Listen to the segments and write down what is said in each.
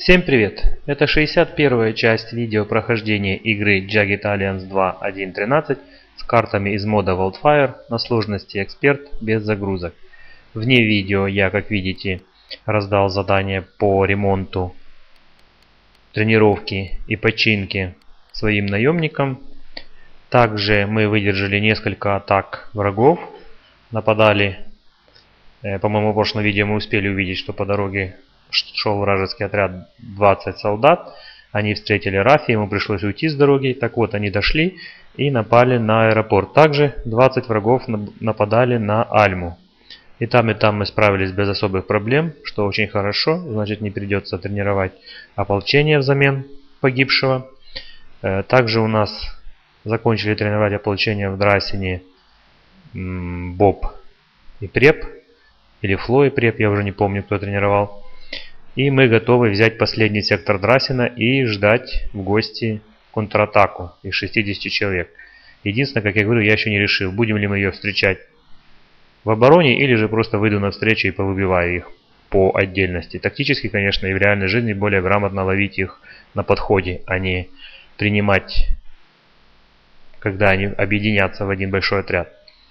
Всем привет! Это 61-я часть видео прохождения игры Jagged Alliance 2 1.13 с картами из мода Wildfire на сложности Эксперт без загрузок. Вне видео я, как видите, раздал задание по ремонту, тренировке и починке своим наемникам. Также мы выдержали несколько атак врагов, нападали. По-моему, в прошлом видео мы успели увидеть, что по дороге шел вражеский отряд 20 солдат. Они встретили Рафи, ему пришлось уйти с дороги. Так вот, они дошли и напали на аэропорт. Также 20 врагов нападали на Альму. И там мы справились без особых проблем, что очень хорошо. Значит, не придется тренировать ополчение взамен погибшего. Также у нас закончили тренировать ополчение в Драсине Боб и Преп. Или Фло и Преп, я уже не помню, кто тренировал. И мы готовы взять последний сектор Драсина и ждать в гости контратаку из 60 человек. Единственное, как я говорю, я еще не решил, будем ли мы ее встречать в обороне или же просто выйду навстречу и повыбиваю их по отдельности. Тактически, конечно, и в реальной жизни более грамотно ловить их на подходе, а не принимать, когда они объединятся в один большой отряд.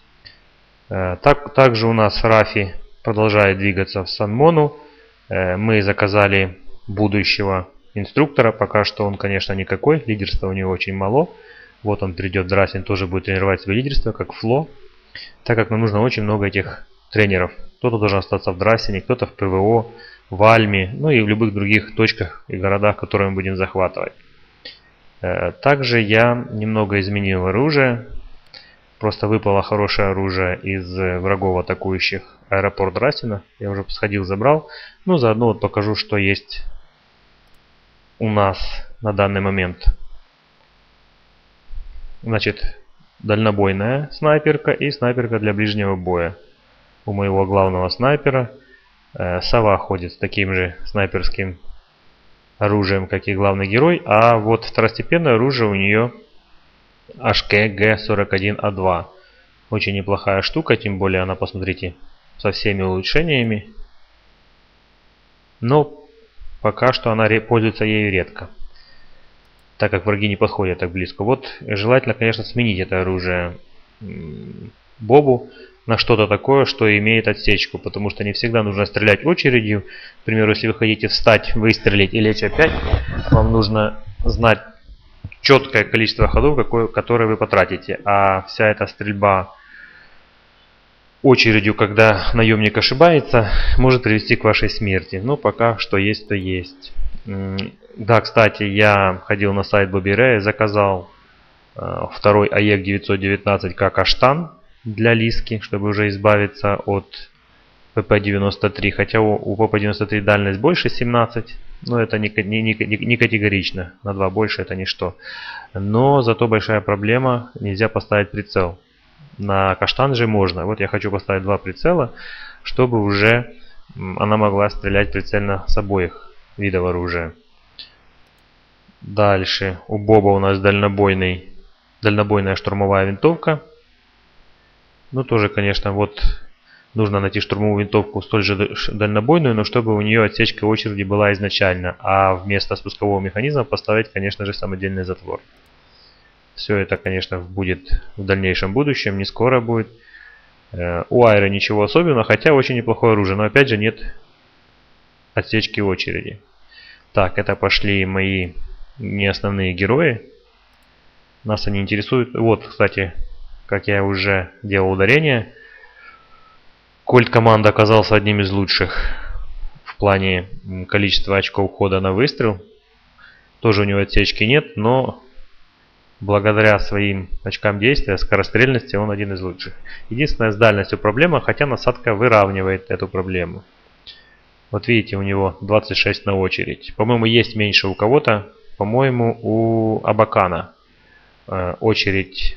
Также у нас Рафи продолжает двигаться в Сан-Мону. Мы заказали будущего инструктора. Пока что он, конечно, никакой. Лидерства у него очень мало. Вот он придет в Драсин, тоже будет тренировать свое лидерство, как Фло. Так как нам нужно очень много этих тренеров. Кто-то должен остаться в Драсине, кто-то в ПВО, в Альме, ну и в любых других точках и городах, которые мы будем захватывать. Также я немного изменил оружие. Просто выпало хорошее оружие из врагов, атакующих аэропорт Драсина. Я уже сходил, забрал. Ну, заодно вот покажу, что есть у нас на данный момент. Значит, дальнобойная снайперка и снайперка для ближнего боя. У моего главного снайпера сова ходит с таким же снайперским оружием, как и главный герой. А вот второстепенное оружие у нее HK G41A2. Очень неплохая штука, тем более она, посмотрите, со всеми улучшениями. Но пока что она пользуется ею редко, так как враги не подходят так близко. Вот желательно, конечно, сменить это оружие Бобу на что-то такое, что имеет отсечку, потому что не всегда нужно стрелять очередью. К примеру, если вы хотите встать, выстрелить и лечь опять, вам нужно знать четкое количество ходов, которые вы потратите. А вся эта стрельба очередью, когда наемник ошибается, может привести к вашей смерти. Но пока что есть, то есть. Да, кстати, я ходил на сайт Bobby Ray, заказал второй АЕК 919 как Аштан для Лиски, чтобы уже избавиться от ПП-93. Хотя у ПП-93 дальность больше 17. Но это не категорично. На 2 больше это ничто. Но зато большая проблема. Нельзя поставить прицел. На Каштан же можно. Вот я хочу поставить 2 прицела, чтобы уже она могла стрелять прицельно с обоих видов оружия. Дальше. У Боба у нас дальнобойная штурмовая винтовка. Ну тоже, конечно, вот нужно найти штурмовую винтовку столь же дальнобойную, но чтобы у нее отсечка очереди была изначально. А вместо спускового механизма поставить, конечно же, самодельный затвор. Все это, конечно, будет в дальнейшем будущем, не скоро будет. У Айры ничего особенного, хотя очень неплохое оружие, но опять же нет отсечки очереди. Так, это пошли мои не основные герои. Нас они интересуют. Вот, кстати, как я уже делал ударение, Кольт команда оказался одним из лучших в плане количества очков хода на выстрел. Тоже у него отсечки нет, но благодаря своим очкам действия, скорострельности, он один из лучших. Единственная с дальностью проблема, хотя насадка выравнивает эту проблему. Вот видите, у него 26 на очередь. По-моему, есть меньше у кого-то. По-моему, у Абакана очередь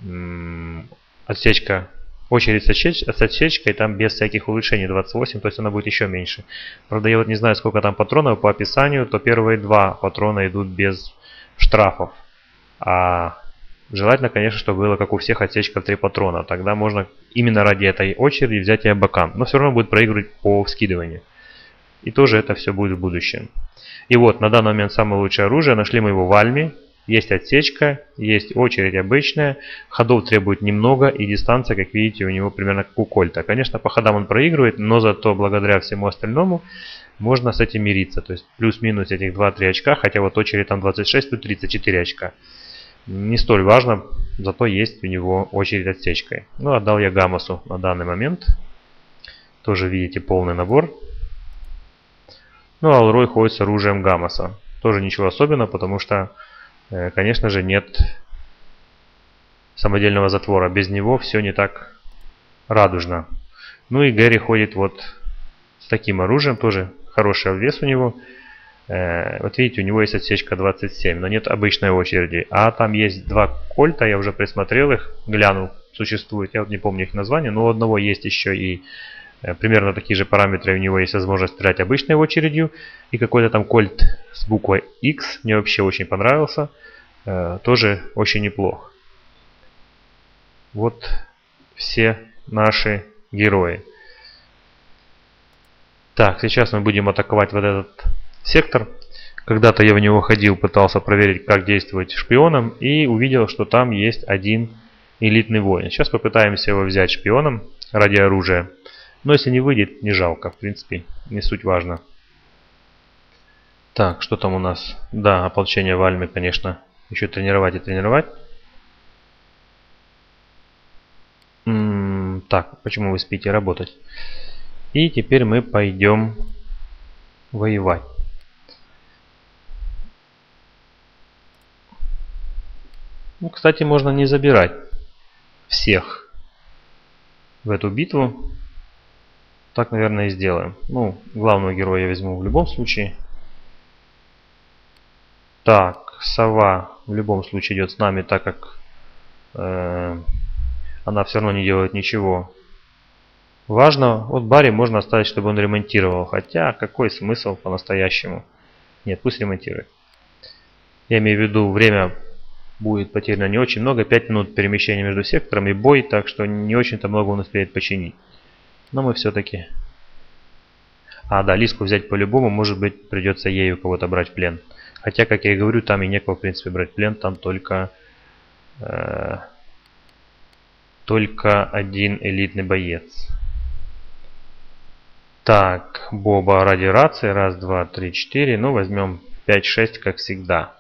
с отсечкой там без всяких улучшений 28, то есть она будет еще меньше. Правда, я вот не знаю, сколько там патронов по описанию, то первые 2 патрона идут без штрафов. А желательно, конечно, чтобы было, как у всех, отсечка в 3 патрона. Тогда можно именно ради этой очереди взять и Абакан. Но все равно будет проигрывать по вскидыванию. И тоже это все будет в будущем. И вот, на данный момент самое лучшее оружие. Нашли мы его в Альме. Есть отсечка, есть очередь обычная. Ходов требует немного. И дистанция, как видите, у него примерно как у Кольта. Конечно, по ходам он проигрывает, но зато благодаря всему остальному можно с этим мириться. То есть плюс-минус этих 2-3 очка. Хотя вот очередь там 26, тут 34 очка. Не столь важно, зато есть у него очередь отсечкой. Ну, отдал я Гамасу на данный момент. Тоже видите полный набор. Ну, а Алрой ходит с оружием Гамаса. Тоже ничего особенного, потому что, конечно же, нет самодельного затвора. Без него все не так радужно. Ну и Гэри ходит вот с таким оружием. Тоже хороший обвес у него. Вот видите, у него есть отсечка 27, но нет обычной очереди. А там есть два кольта, я уже присмотрел их, глянул, существует. Я вот не помню их название, но у одного есть еще и примерно такие же параметры. У него есть возможность стрелять обычной очередью. И какой-то там кольт с буквой X мне вообще очень понравился. Тоже очень неплох. Вот все наши герои. Так, сейчас мы будем атаковать вот этот сектор. Когда-то я в него ходил, пытался проверить, как действовать шпионом, и увидел, что там есть один элитный воин. Сейчас попытаемся его взять шпионом ради оружия. Но если не выйдет, не жалко, в принципе, не суть важно. Так, что там у нас? Да, ополчение в Альме, конечно, еще тренировать и тренировать. Так, почему вы спите? Работать. И теперь мы пойдем воевать. Ну, кстати, можно не забирать всех в эту битву. Так, наверное, и сделаем. Ну, главного героя я возьму в любом случае. Так, сова в любом случае идет с нами, так как она все равно не делает ничего важного. Вот Барри можно оставить, чтобы он ремонтировал. Хотя, какой смысл по-настоящему? Нет, пусть ремонтирует. Я имею в виду, время будет потеряно не очень много. 5 минут перемещения между сектором и бой. Так что не очень-то много он успеет починить. Но мы все-таки... А, да, Лиску взять по-любому. Может быть, придется ею кого-то брать в плен. Хотя, как я и говорю, там и некого, в принципе, брать в плен. Там только один элитный боец. Так, Боба ради рации. Раз, два, три, четыре. Ну, возьмем 5-6, как всегда.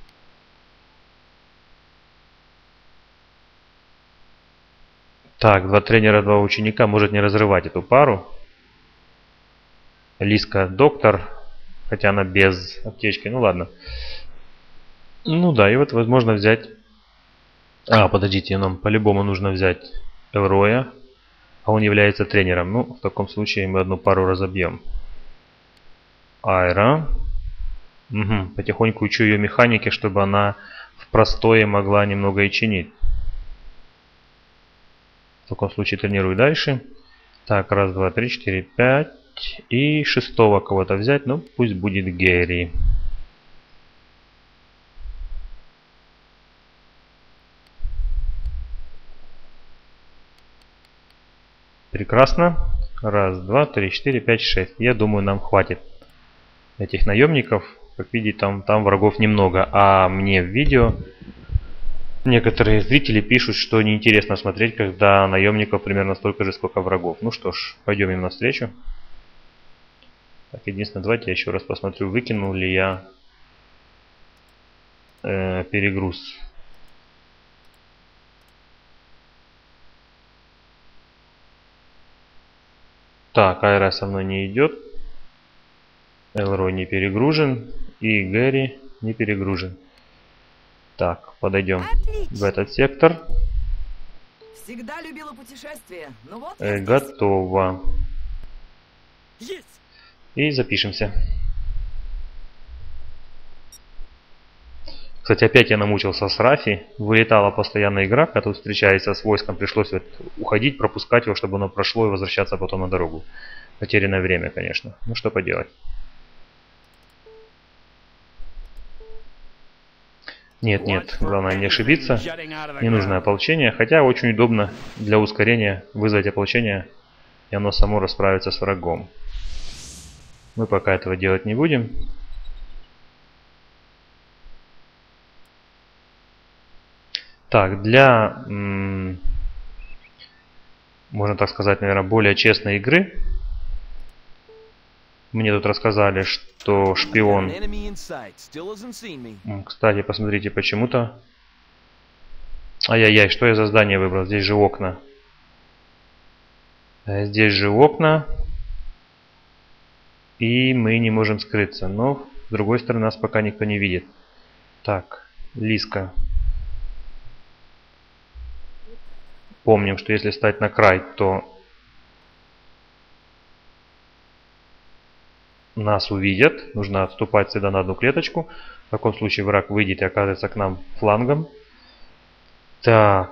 Так, два тренера, два ученика. Может не разрывать эту пару. Лиска доктор. Хотя она без аптечки. Ну ладно. Ну да, и вот возможно взять... А, подождите, нам по-любому нужно взять Элроя. А он является тренером. Ну, в таком случае мы одну пару разобьем. Айра. Угу, потихоньку учу ее механике, чтобы она в простое могла немного и чинить. В таком случае тренирую дальше. Так, раз, два, три, четыре, пять. И шестого кого-то взять. Ну, пусть будет Гэри. Прекрасно. Раз, два, три, четыре, пять, шесть. Я думаю, нам хватит этих наемников. Как видите, там врагов немного. А мне в видео некоторые зрители пишут, что неинтересно смотреть, когда наемников примерно столько же, сколько врагов. Ну что ж, пойдем им навстречу. Так, единственное, давайте я еще раз посмотрю, выкинул ли я перегруз. Так, Айра со мной не идет. Элрой не перегружен. И Гэри не перегружен. Так, подойдем в этот сектор. Всегда любила путешествия. Ну вот, Готово. И запишемся. Кстати, опять я намучился с Рафи. Вылетала постоянно игра, когда тут встречается с войском. Пришлось уходить, пропускать его, чтобы оно прошло и возвращаться потом на дорогу. Потерянное время, конечно. Ну что поделать. Нет, главное не ошибиться. Не нужно ополчение. Хотя очень удобно для ускорения вызвать ополчение, и оно само расправится с врагом. Мы пока этого делать не будем. Так, для, можно так сказать, наверное, более честной игры, мне тут рассказали, что шпион... Кстати, посмотрите, почему-то... Ай-яй-яй, что я за здание выбрал? Здесь же окна. Здесь же окна. И мы не можем скрыться. Но, с другой стороны, нас пока никто не видит. Так, Лиска. Помним, что если стать на край, то нас увидят. Нужно отступать всегда на одну клеточку. В таком случае враг выйдет и оказывается к нам флангом. Так.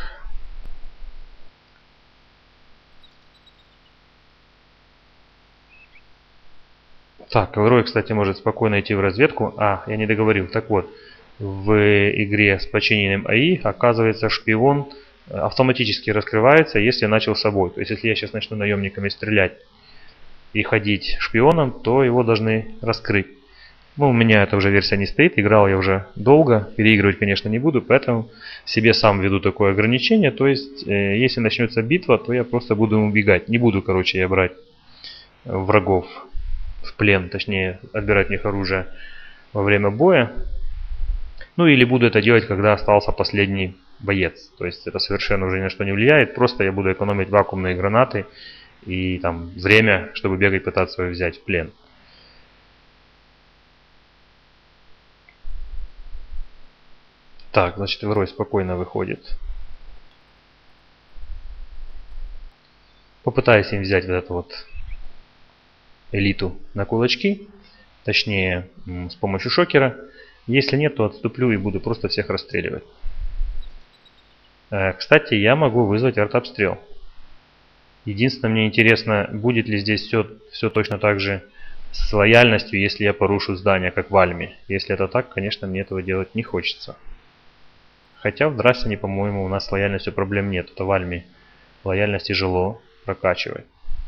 Так, Элрой, кстати, может спокойно идти в разведку. А, я не договорил. Так вот, в игре с починенным АИ, оказывается, шпион автоматически раскрывается, если начал с собой. То есть, если я сейчас начну наемниками стрелять и ходить шпионом, то его должны раскрыть. Ну, у меня эта уже версия не стоит, играл я уже долго, переигрывать, конечно, не буду, поэтому себе сам введу такое ограничение. То есть, если начнется битва, то я просто буду убегать. Не буду, короче, я брать врагов в плен, точнее, отбирать у них оружие во время боя. Ну, или буду это делать, когда остался последний боец. То есть, это совершенно уже ни на что не влияет, просто я буду экономить вакуумные гранаты и там время, чтобы бегать, пытаться его взять в плен. Так, значит, Элрой спокойно выходит. Попытаюсь им взять вот эту вот элиту на кулачки. Точнее, с помощью шокера. Если нет, то отступлю и буду просто всех расстреливать. Кстати, я могу вызвать артобстрел. Единственное, мне интересно, будет ли здесь все точно так же с лояльностью, если я порушу здание, как в Альме. Если это так, конечно, мне этого делать не хочется. Хотя в Драстине, по-моему, у нас с лояльностью проблем нет. Это в Альме лояльность тяжело прокачивать.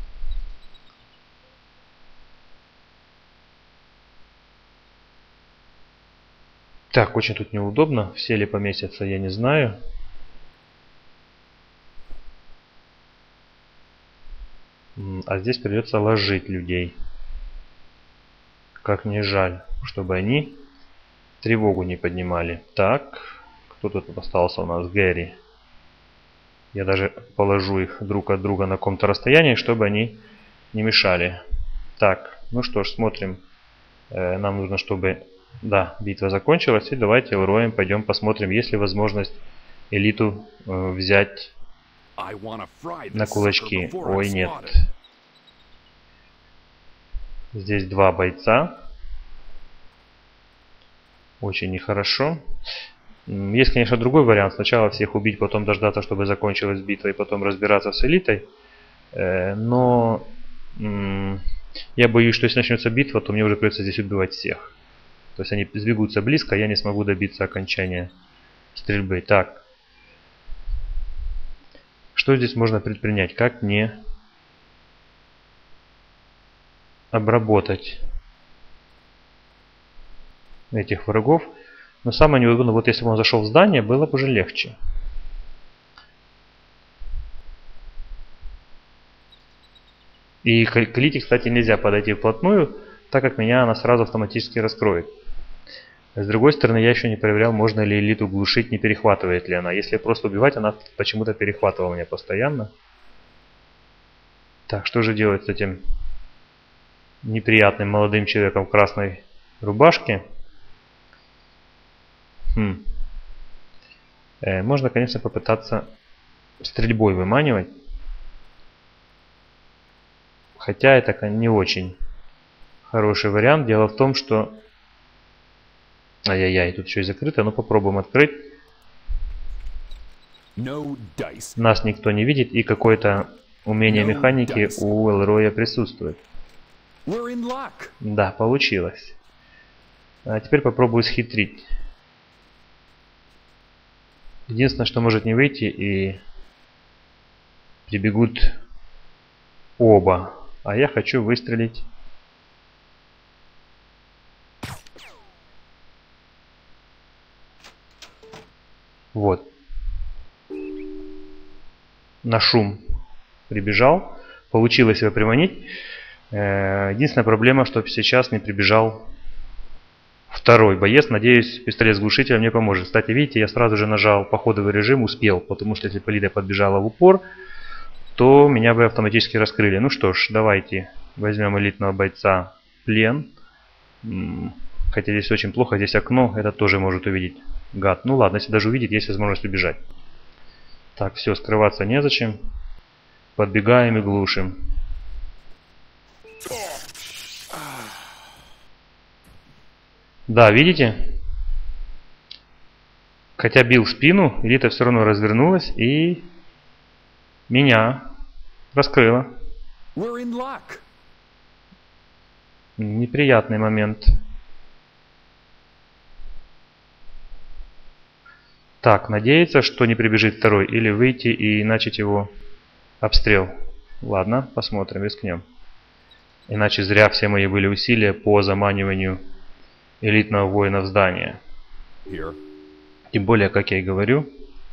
Так, очень тут неудобно. Все ли поместятся, я не знаю. А здесь придется ложить людей. Как мне жаль, чтобы они тревогу не поднимали. Так, кто тут остался у нас? Гэри. Я даже положу их друг от друга на каком-то расстоянии, чтобы они не мешали. Так, ну что ж, смотрим. Нам нужно, чтобы... Да, битва закончилась. И давайте Элроем пойдем посмотрим, есть ли возможность элиту взять на кулачки. Ой, нет. Здесь два бойца. Очень нехорошо. Есть, конечно, другой вариант. Сначала всех убить, потом дождаться, чтобы закончилась битва, и потом разбираться с элитой. Но я боюсь, что если начнется битва, то мне уже придется здесь убивать всех. То есть они сбегутся близко, а я не смогу добиться окончания стрельбы. Так. Что здесь можно предпринять? Как мне обработать этих врагов? Но самое неудобное, вот если бы он зашел в здание, было бы уже легче. И к элите, кстати, нельзя подойти вплотную, так как меня она сразу автоматически раскроет. С другой стороны, я еще не проверял, можно ли элиту глушить, не перехватывает ли она. Если просто убивать, она почему-то перехватывала меня постоянно. Так, что же делать с этим неприятным молодым человеком в красной рубашке? Можно, конечно, попытаться стрельбой выманивать. Хотя это не очень хороший вариант. Дело в том, что... Ай-яй-яй, тут еще и закрыто. Ну, попробуем открыть. Нас никто не видит, и какое-то умение механики у Элроя присутствует. Да, получилось. А теперь попробую схитрить. Единственное, что может не выйти, и прибегут оба. А я хочу выстрелить Вот. На шум прибежал. Получилось его приманить. Единственная проблема, что сейчас не прибежал второй боец. Надеюсь, пистолет с глушителем мне поможет. Кстати, видите, я сразу же нажал походовый режим, успел. Потому что если бы Лида подбежала в упор, то меня бы автоматически раскрыли. Ну что ж, давайте возьмем элитного бойца в плен. Хотя здесь очень плохо, здесь окно, это тоже может увидеть гад. Ну ладно, если даже увидит, есть возможность убежать. Так, все, скрываться незачем. Подбегаем и глушим. Да, видите? Хотя бил в спину, элита все равно развернулась и меня раскрыла. Неприятный момент. Так, надеяться, что не прибежит второй, или выйти и начать его обстрел. Ладно, посмотрим, рискнем. Иначе зря все мои были усилия по заманиванию элитного воина в здание. Тем более, как я и говорю.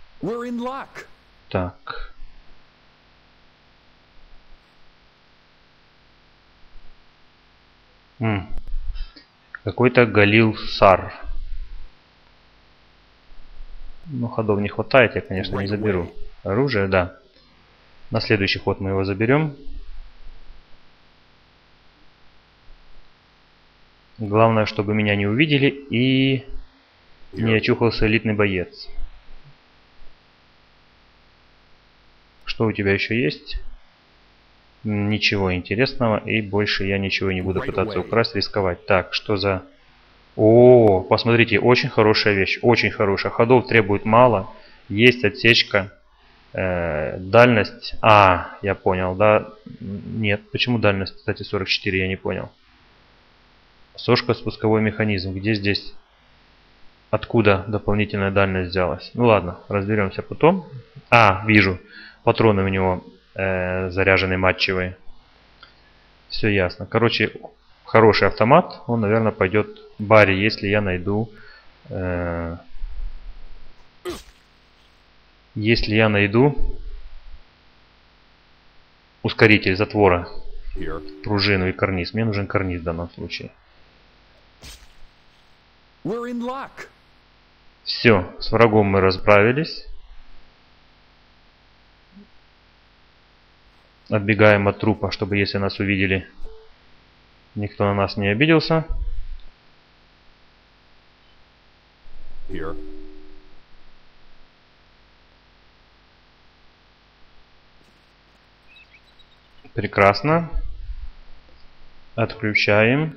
Так. Какой-то Галил Сар. Ну, ходов не хватает, я, конечно, не заберу. Оружие, да. На следующий ход мы его заберем. Главное, чтобы меня не увидели и не очухался элитный боец. Что у тебя еще есть? Ничего интересного, и больше я ничего не буду пытаться украсть, рисковать. Так, что за... О, посмотрите, очень хорошая вещь, очень хорошая. Ходов требует мало, есть отсечка, дальность... я понял, да? Нет, почему дальность, кстати, 44, я не понял. Сошка, спусковой механизм, где здесь... Откуда дополнительная дальность взялась? Ну ладно, разберемся потом. Вижу, патроны у него заряженные матчевые. Все ясно. Короче, хороший автомат. Он, наверное, пойдет Барри, если я найду... Если я найду ускоритель затвора, пружину и карниз. Мне нужен карниз в данном случае. Все, с врагом мы расправились. Отбегаем от трупа, чтобы если нас увидели, никто на нас не обиделся. Прекрасно. Отключаем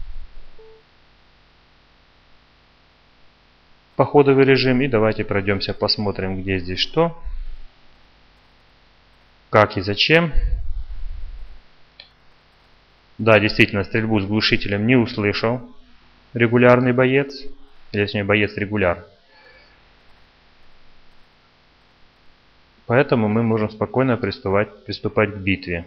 походовый режим и давайте пройдемся, посмотрим, где здесь что, как и зачем. Да, действительно, стрельбу с глушителем не услышал регулярный боец, или точнее боец регуляр. Поэтому мы можем спокойно приступать к битве.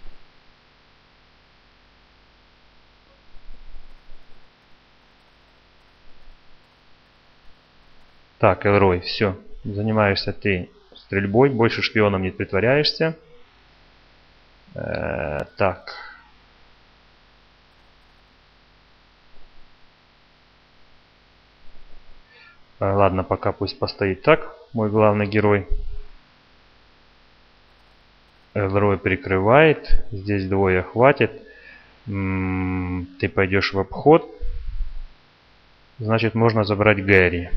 Так, Элрой, все. Занимаешься ты стрельбой, больше шпионом не притворяешься. Так. Ладно, пока пусть постоит так, мой главный герой. Элрой прикрывает. Здесь двое хватит. Ты пойдешь в обход. Значит, можно забрать Гэри.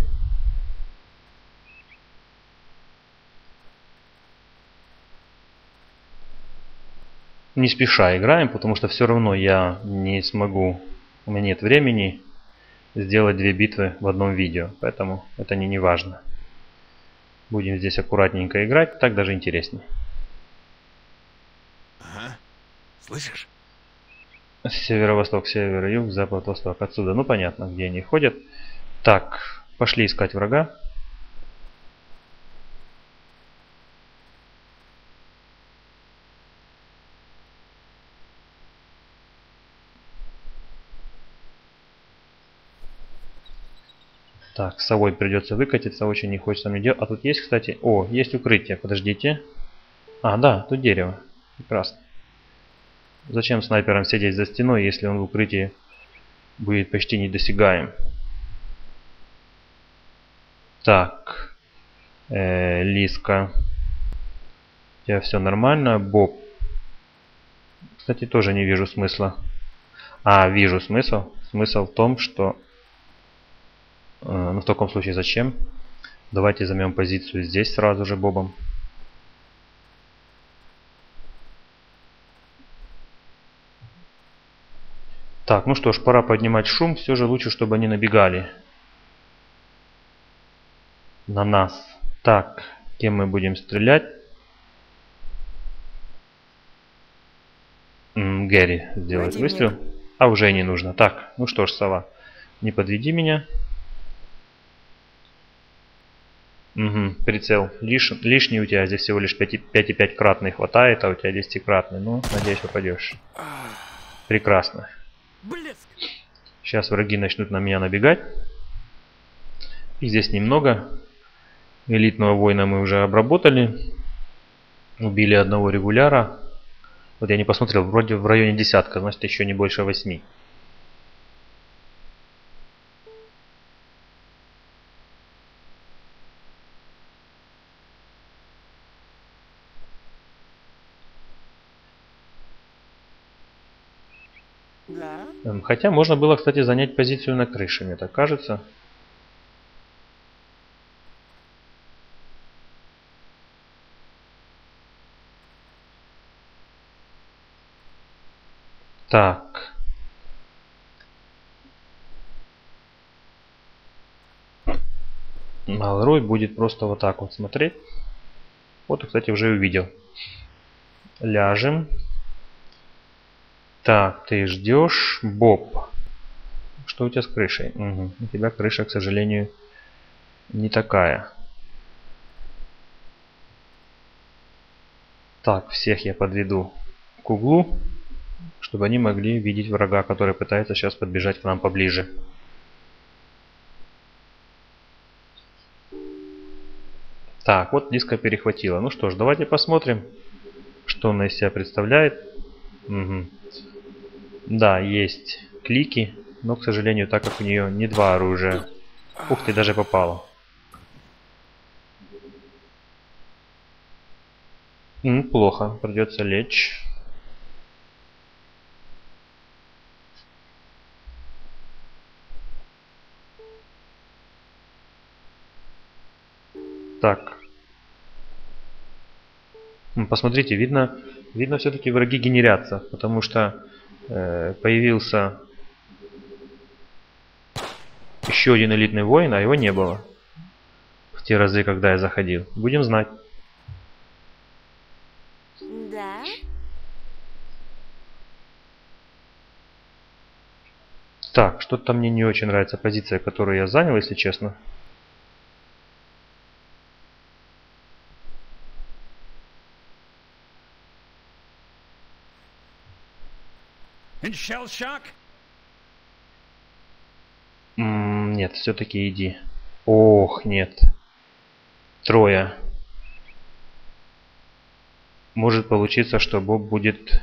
Не спеша играем, потому что все равно я не смогу, у меня нет времени сделать две битвы в одном видео, поэтому это не важно. Будем здесь аккуратненько играть, так даже интереснее. Ага. Слышишь? Северо-восток, север-юг, запад-восток. Отсюда, ну понятно, где они ходят. Так, пошли искать врага. Так, с совой придется выкатиться, очень не хочется мне делать. А тут есть, кстати... О, есть укрытие, подождите. А, да, тут дерево. Прекрасно. Зачем снайперам сидеть за стеной, если он в укрытии будет почти недосягаем? Так. Лиска. У тебя все нормально. Боб. Кстати, тоже не вижу смысла. А, вижу смысл. Смысл в том, что... Ну, в таком случае зачем? Давайте займем позицию здесь сразу же Бобом. Так, ну что ж, пора поднимать шум. Все же лучше, чтобы они набегали на нас. Так, кем мы будем стрелять? Гэри сделает выстрел. А уже не нужно. Так, ну что ж, сова, не подведи меня. Угу, прицел. Лишний у тебя здесь всего лишь 5,5 кратный хватает, а у тебя 10-кратный. Ну, надеюсь, попадешь. Прекрасно. Сейчас враги начнут на меня набегать. И здесь немного. Элитного воина мы уже обработали. Убили одного регуляра. Вот я не посмотрел, вроде в районе десятка, значит еще не больше 8. Да? Хотя можно было, кстати, занять позицию на крыше, мне так кажется. Так. Малрой будет просто вот так вот смотреть. Вот, кстати, уже увидел. Ляжем. Так, ты ждешь. Боб. Что у тебя с крышей? Угу. У тебя крыша, к сожалению, не такая. Так, всех я подведу к углу, чтобы они могли видеть врага, который пытается сейчас подбежать к нам поближе. Так, вот диска перехватила. Ну что ж, давайте посмотрим, что она из себя представляет. Угу. Да, есть клики, но, к сожалению, так как у нее не два оружия. Ух ты, даже попало. Плохо, придется лечь. Так. Посмотрите, видно все-таки враги генерятся, потому что появился еще один элитный воин, а его не было в те разы, когда я заходил. Будем знать. Да? Так, что-то мне не очень нравится позиция, которую я занял, если честно. Нет, все-таки иди. Ох, нет. Трое. Может получиться, что Боб будет...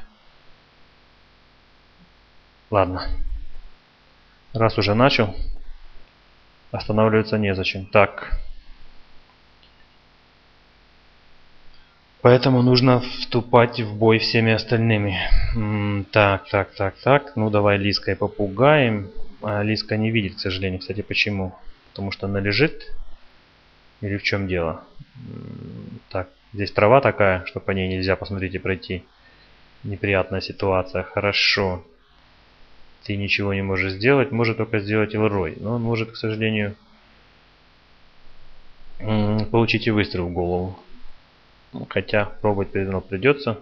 Ладно. Раз уже начал, останавливаться незачем. Так. Поэтому нужно вступать в бой всеми остальными. Так. Ну давай Лиской попугаем. А Лиска не видит, к сожалению. Кстати, почему? Потому что она лежит. Или в чем дело? Так, здесь трава такая, что по ней нельзя, посмотрите, пройти. Неприятная ситуация. Хорошо. Ты ничего не можешь сделать. Может только сделать Элрой. Но он может, к сожалению, получить и выстрел в голову. Хотя пробовать все равно придется.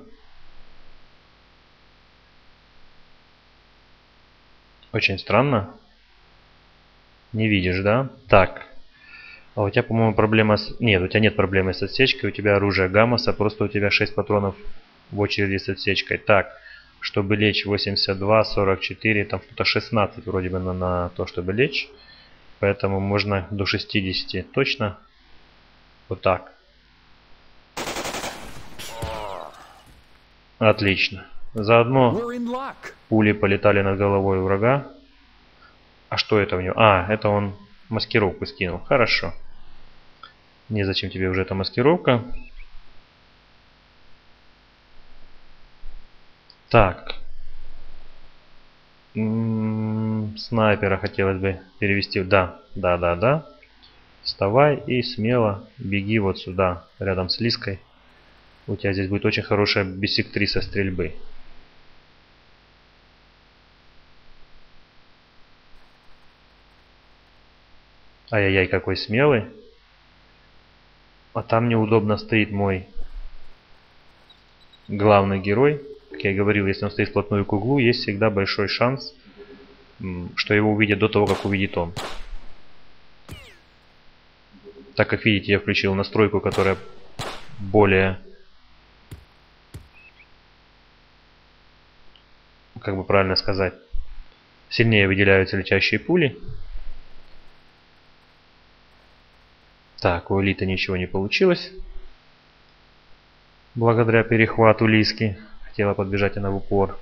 Очень странно. Не видишь, да? Так. А у тебя, по-моему, проблема с... Нет, у тебя нет проблемы с отсечкой. У тебя оружие Гаммаса. Просто у тебя 6 патронов в очереди с отсечкой. Так. Чтобы лечь 82, 44. Там что-то 16 вроде бы на то, чтобы лечь. Поэтому можно до 60 точно. Вот так. Отлично. Заодно We're in luck. пули полетали над головой врага. А что это у него? А, это он маскировку скинул. Хорошо. Незачем тебе уже эта маскировка. Так. Снайпера хотелось бы перевести. Да. Вставай и смело беги вот сюда, рядом с Лиской. У тебя здесь будет очень хорошая биссектриса стрельбы. Ай-яй-яй, какой смелый. А там неудобно стоит мой главный герой. Как я говорил, если он стоит вплотную к углу, есть всегда большой шанс, что его увидят до того, как увидит он. Так как видите, я включил настройку, которая более, как бы правильно сказать, сильнее выделяются летящие пули. Так, у Элиты ничего не получилось. Благодаря перехвату Лиски. Хотела подбежать она в упор.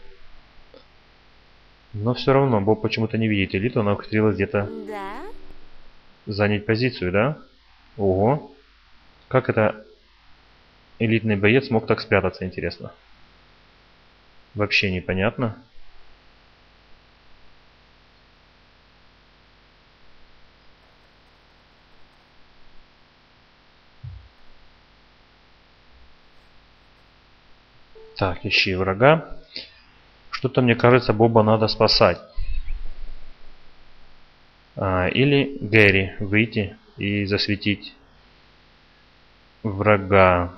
Но все равно Боб почему-то не видит Элиту. Она ухитрилась где-то Да? занять позицию, да? Ого. Как это элитный боец мог так спрятаться, интересно? Вообще непонятно. Так, ищи врага. Что-то, мне кажется, Боба надо спасать. Или Гэри выйти и засветить врага.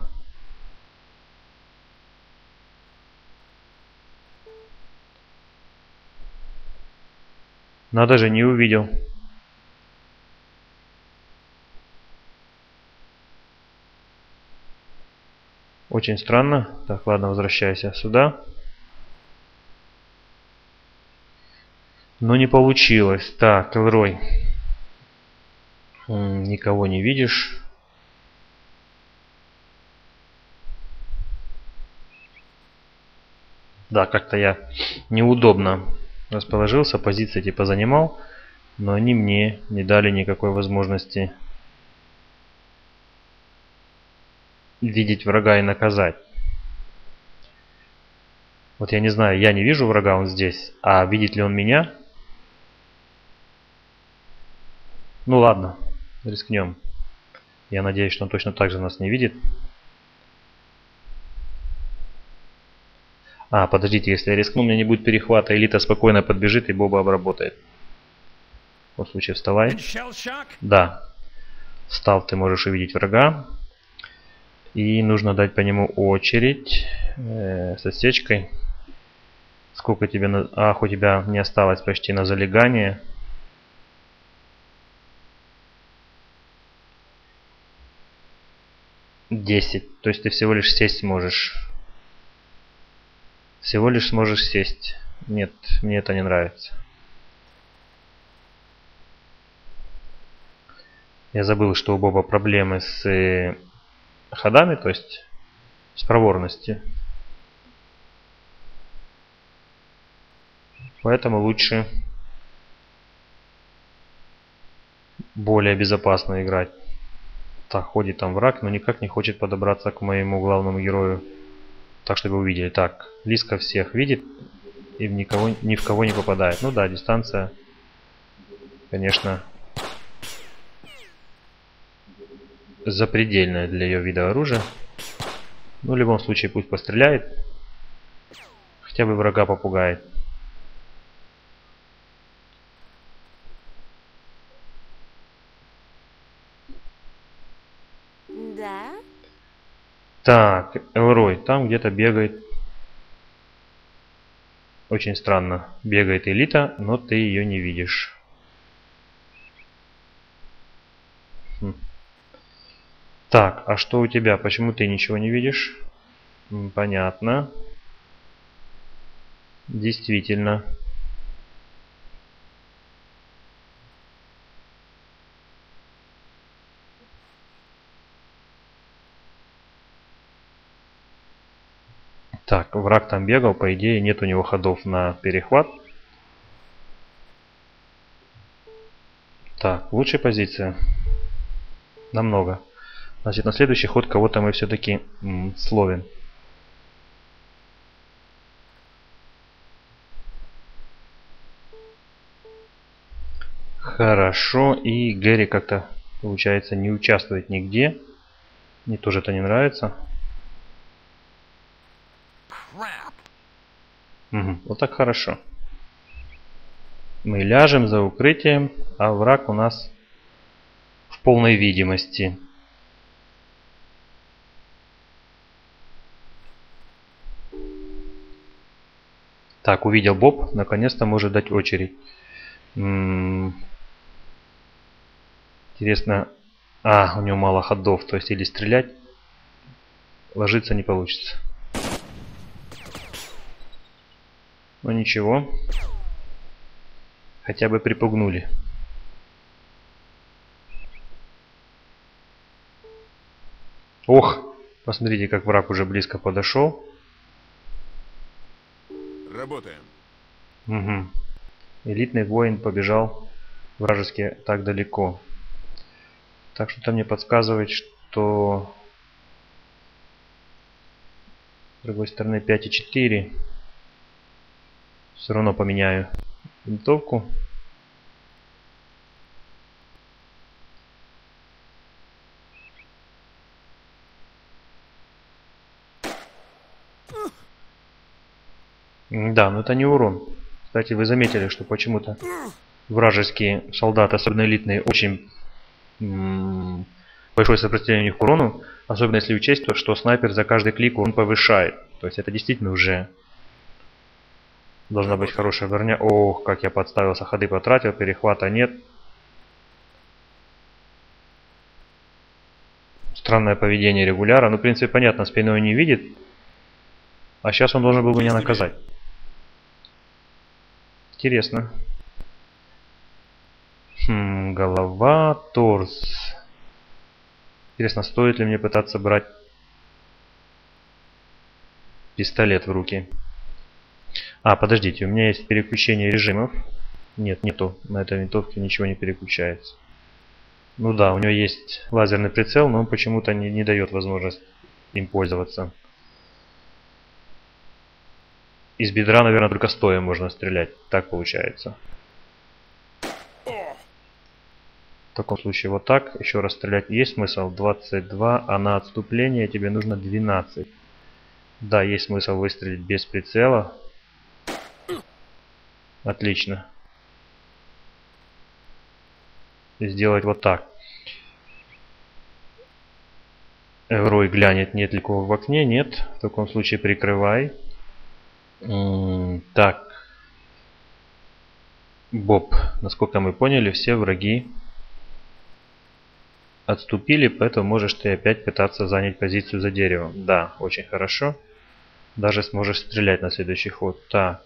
Надо же, не увидел. Очень странно. Так, ладно, возвращайся сюда. Но не получилось. Так, Элрой. Никого не видишь. Да, как-то я неудобно расположился, позиции типа занимал, но они мне не дали никакой возможности видеть врага и наказать. Вот я не знаю, я не вижу врага, он здесь, а видит ли он меня? Ну ладно, рискнем. Я надеюсь, что он точно так же нас не видит. Подождите, если я рискну, у меня не будет перехвата. Элита спокойно подбежит и Боба обработает. В этом случае вставай. Да. Встал, ты можешь увидеть врага. И нужно дать по нему очередь с отсечкой. Сколько тебе... Ах, у тебя не осталось почти на залегание. Десять. То есть ты всего лишь сесть можешь. Всего лишь сможешь сесть. Нет, мне это не нравится. Я забыл, что у Боба проблемы с ходами, то есть с проворностью. Поэтому лучше более безопасно играть. Так, ходит там враг, но никак не хочет подобраться к моему главному герою. Так, чтобы увидели. Так, Лиска всех видит и ни в кого не попадает. Ну да, дистанция, конечно, запредельная для ее вида оружия. Ну, в любом случае, пусть постреляет. Хотя бы врага попугает. Да? Так, Элрой, там где-то бегает. Очень странно. Бегает Элита, но ты ее не видишь. Так, а что у тебя? Почему ты ничего не видишь? Понятно. Действительно. Так, враг там бегал, по идее нет у него ходов на перехват. Так, лучшая позиция. Намного. Значит, на следующий ход кого-то мы все-таки словим. Хорошо, и Гэри как-то, получается, не участвует нигде. Мне тоже это не нравится. Угу, вот так хорошо. Мы ляжем за укрытием, а враг у нас в полной видимости. Так, увидел Боб, наконец-то может дать очередь. Интересно, у него мало ходов, то есть или стрелять, ложиться не получится. Ну ничего, хотя бы припугнули. Ох, посмотрите, как враг уже близко подошел. Работаем. Угу. Элитный воин побежал вражеский так далеко. Так что-то мне подсказывает, что с другой стороны 5,4. Все равно поменяю винтовку. Да, но это не урон. Кстати, вы заметили, что почему-то вражеские солдаты, особенно элитные, очень большое сопротивление у них к урону. Особенно если учесть то, что снайпер за каждый клик урон повышает. То есть это действительно уже должна быть хорошая броня. Ох, как я подставился, ходы потратил, перехвата нет. Странное поведение регуляра. Ну, в принципе, понятно, спиной не видит. А сейчас он должен был меня наказать. Интересно. Голова, торс. Интересно, стоит ли мне пытаться брать пистолет в руки? Подождите, у меня есть переключение режимов. Нет, нету. На этой винтовке ничего не переключается. Ну да, у него есть лазерный прицел, но он почему-то не дает возможность им пользоваться. Из бедра, наверное, только стоя можно стрелять. Так получается. В таком случае вот так. Еще раз стрелять есть смысл. 22, а на отступление тебе нужно 12. Да, есть смысл выстрелить без прицела. Отлично. И сделать вот так. Рой глянет, нет ли кого в окне. Нет. В таком случае прикрывай. Так. Боб, насколько мы поняли, все враги отступили, поэтому можешь ты опять пытаться занять позицию за деревом. Да, очень хорошо. Даже сможешь стрелять на следующий ход. Так.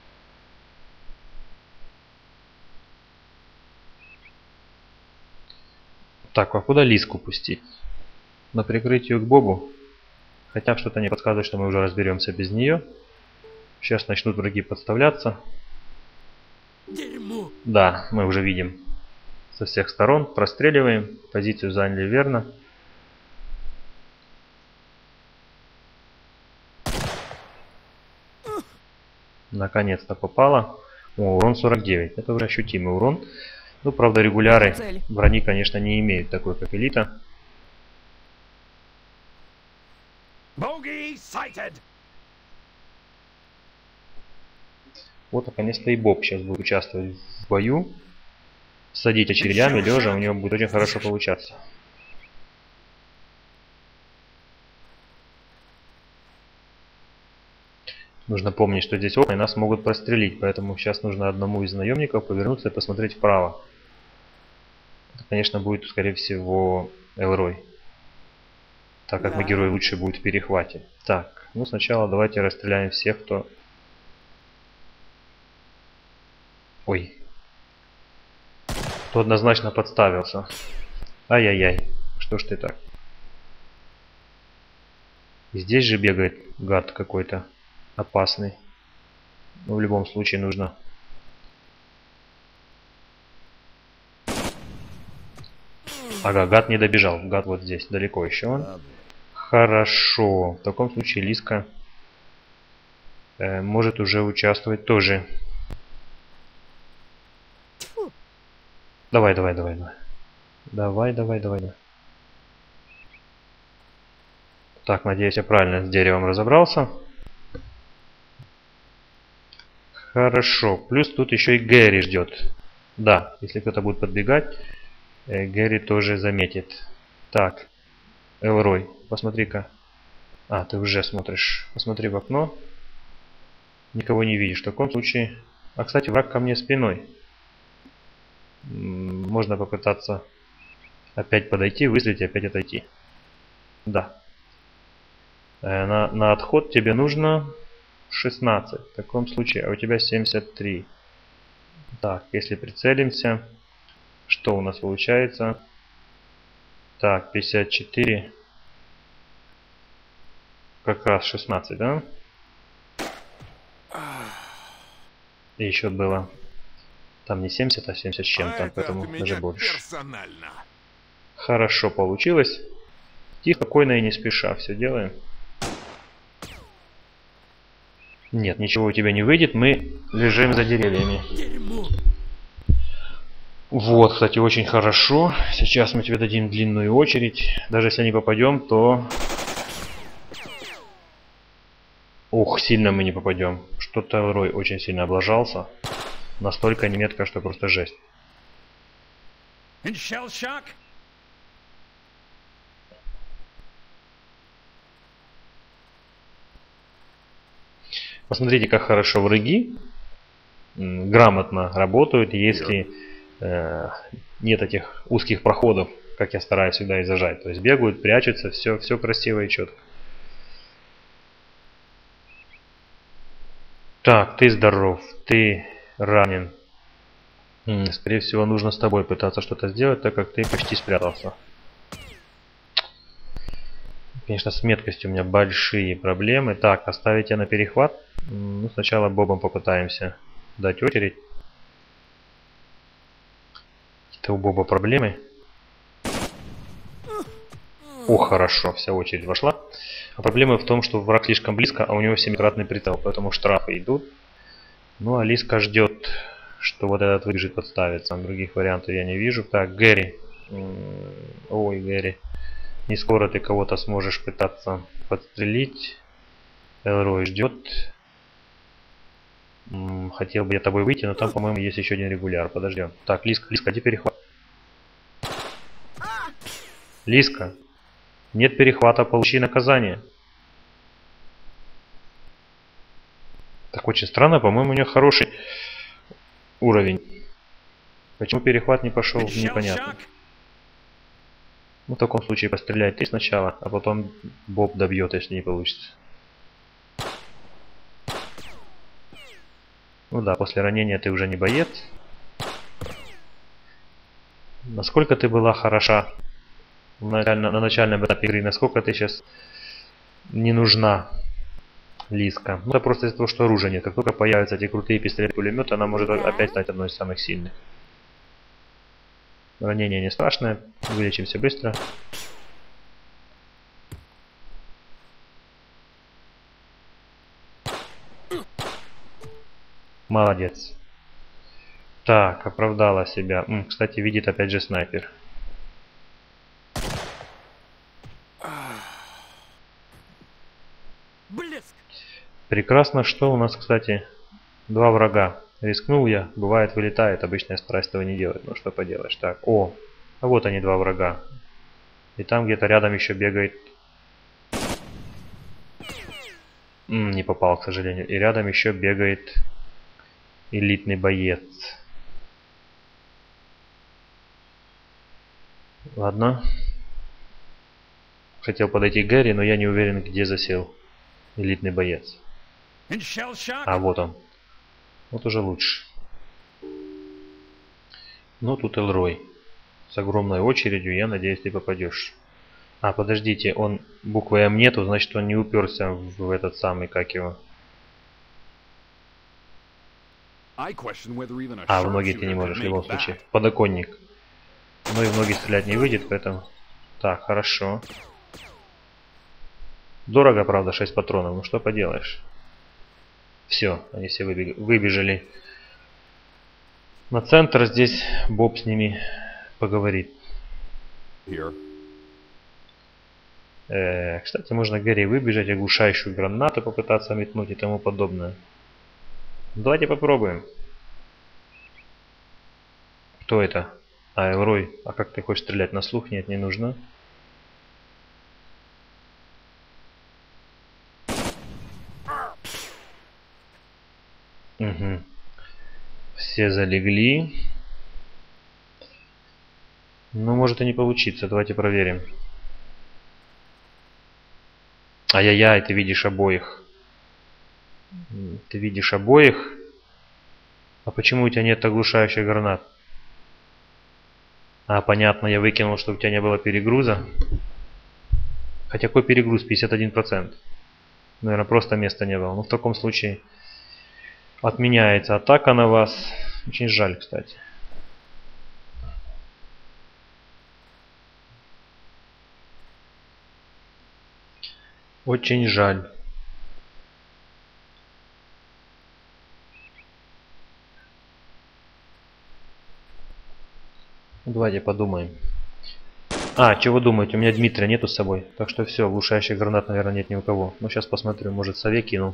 Так, а куда Лиску пустить? На прикрытие к Бобу. Хотя что-то не подсказывает, что мы уже разберемся без нее. Сейчас начнут враги подставляться. Дерьмо. Да, мы уже видим. Со всех сторон простреливаем. Позицию заняли верно. Наконец-то попало. Урон 49. Это уже ощутимый урон. Ну, правда, регуляры брони, конечно, не имеют такой, как элита. Bogey sighted. Вот, наконец-то и Боб сейчас будет участвовать в бою. Садить очередями, лежа, у него будет очень хорошо получаться. Нужно помнить, что здесь окна, и нас могут прострелить, поэтому сейчас нужно одному из наемников повернуться и посмотреть вправо. Это, конечно, будет, скорее всего, Элрой. Так как мой герой лучше будет в перехвате. Так, ну сначала давайте расстреляем всех, кто... Ой. Кто однозначно подставился. Ай-яй-яй. Что ж ты так? И здесь же бегает гад какой-то. опасный. Но в любом случае нужно. Ага, гад не добежал. Гад вот здесь, далеко еще он. Хорошо. В таком случае Лиска может уже участвовать тоже. Давай, давай, давай, давай. Давай, давай, давай, давай. Так, надеюсь, я правильно с деревом разобрался. Хорошо. Плюс тут еще и Гэри ждет. Да, если кто-то будет подбегать, Гэри тоже заметит. Так, Элрой, посмотри-ка. А, ты уже смотришь. Посмотри в окно. Никого не видишь. В таком случае... А, кстати, враг ко мне спиной. Можно попытаться опять подойти, выстрелить и опять отойти. Да. На отход тебе нужно 16. В таком случае, а у тебя 73. Так, если прицелимся, что у нас получается? Так, 54. Как раз 16, да? И еще было... Там не 70, а 70 с чем-то, поэтому даже больше. Персонально. Хорошо получилось. Тихо, спокойно и не спеша все делаем. Нет, ничего у тебя не выйдет, мы лежим за деревьями. Вот, кстати, очень хорошо. Сейчас мы тебе дадим длинную очередь. Даже если не попадем, то... Ух, сильно мы не попадем. Что-то Элрой очень сильно облажался. Настолько неметко, что просто жесть. In shell shock? Посмотрите, как хорошо враги грамотно работают, если нет этих узких проходов, как я стараюсь всегда и зажать. То есть бегают, прячутся, все красиво и четко. Так, ты здоров, ты ранен. Скорее всего, нужно с тобой пытаться что-то сделать, так как ты почти спрятался. Конечно, с меткостью у меня большие проблемы. Так, оставить я на перехват. Ну, сначала Бобом попытаемся дать очередь. Какие-то у Боба проблемы. О, хорошо, вся очередь вошла. А проблема в том, что враг слишком близко, а у него 7-кратный прицел, поэтому штрафы идут. Ну, а Лиска ждет, что вот этот выбежит подставиться. Других вариантов я не вижу. Так, Гэри. Ой, Гэри. Не скоро ты кого-то сможешь пытаться подстрелить. Элрой ждет. Хотел бы я тобой выйти, но там, по-моему, есть еще один регуляр. Подождем. Так, Лиска, иди перехват. Лиска. Нет перехвата, получи наказание. Так очень странно, по-моему, у нее хороший уровень. Почему перехват не пошел, непонятно. Ну, в таком случае постреляй ты сначала, а потом Боб добьет, если не получится. Ну да, после ранения ты уже не боец. Насколько ты была хороша на начальном этапе игры, насколько ты сейчас не нужна, Лиска. Ну, это просто из-за того, что оружия нет. Как только появятся эти крутые пистолеты-пулеметы, она может опять стать одной из самых сильных. Ранение не страшное, вылечимся быстро. Молодец. Так, оправдала себя. Кстати, видит опять же снайпер. Блеск! Прекрасно, что у нас, кстати, два врага. Рискнул я, бывает вылетает, обычно я стараюсь этого не делать, но что поделаешь. Так, а вот они, два врага. И там где-то рядом еще бегает. Не попал, к сожалению. И рядом еще бегает элитный боец. Ладно. Хотел подойти к Гэри, но я не уверен, где засел элитный боец. А вот он. Вот уже лучше. Но тут Элрой. С огромной очередью, я надеюсь, ты попадешь. А, подождите, он буквы М нету, значит он не уперся в этот самый, как его, I question whether even a А, в ноги ты не sharpshooter could можешь в любом make случае. that. Подоконник. Ну и в ноги стрелять не выйдет, поэтому... Так, хорошо. Дорого, правда, 6 патронов. Ну что поделаешь. Все, они все выбежали на центр. Здесь Боб с ними поговорит. Here. Кстати, можно Гэри выбежать, оглушающую гранату попытаться метнуть и тому подобное. Давайте попробуем. Кто это? А, Элрой. А как ты хочешь стрелять на слух? Нет, не нужно. Угу. Все залегли. Ну, может и не получится. Давайте проверим. Ай-яй-яй, ты видишь обоих. Ты видишь обоих. А почему у тебя нет оглушающих гранат? А, понятно, я выкинул, чтобы у тебя не было перегруза. Хотя какой перегруз? 51%. Наверное, просто места не было. Ну, в таком случае отменяется атака на вас. Очень жаль, кстати. Очень жаль. Давайте подумаем. А, что вы думаете? У меня Дмитрия нету с собой. Так что все, оглушающих гранат, наверное, нет ни у кого. Ну, сейчас посмотрю, может, сове кинул.